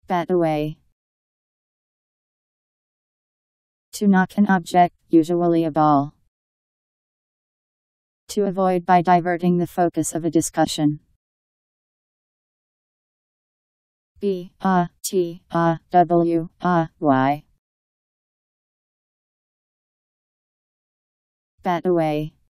Bat away. To knock an object, usually a ball. To avoid by diverting the focus of a discussion. B-A-T-A-W-A-Y. Bat away.